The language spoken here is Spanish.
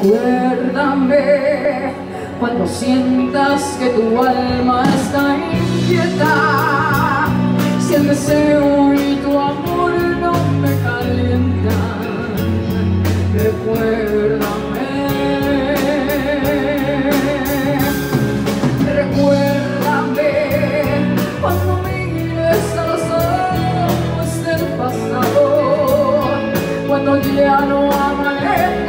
Recuérdame cuando sientas que tu alma está inquieta, si el deseo y tu amor no me calientan. Recuérdame, recuérdame cuando mires a los ojos del pasado, cuando ya no amaré